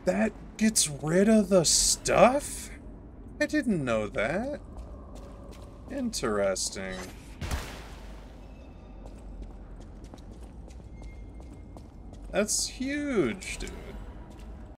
That gets rid of the stuff? I didn't know that. Interesting. That's huge, dude.